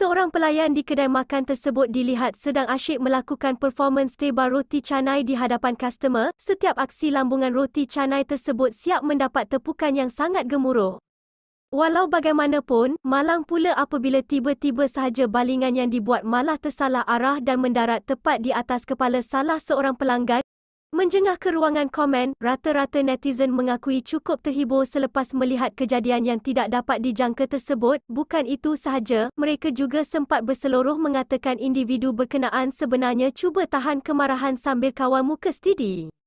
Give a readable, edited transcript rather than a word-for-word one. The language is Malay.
Seorang pelayan di kedai makan tersebut dilihat sedang asyik melakukan performance tebar roti canai di hadapan customer. Setiap aksi lambungan roti canai tersebut siap mendapat tepukan yang sangat gemuruh. Walau bagaimanapun, malang pula apabila tiba-tiba sahaja balingan yang dibuat malah tersalah arah dan mendarat tepat di atas kepala salah seorang pelanggan. Menjengah ke ruangan komen, rata-rata netizen mengakui cukup terhibur selepas melihat kejadian yang tidak dapat dijangka tersebut. Bukan itu sahaja, mereka juga sempat berseluruh mengatakan individu berkenaan sebenarnya cuba tahan kemarahan sambil kawal muka steady.